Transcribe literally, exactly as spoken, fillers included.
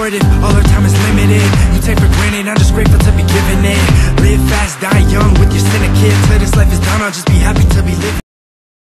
hard if all our time is limited. You take for granted, I'm just grateful to be given it. Live fast, die young with your cynic kids. Till this life is done, I'll just be happy to be living.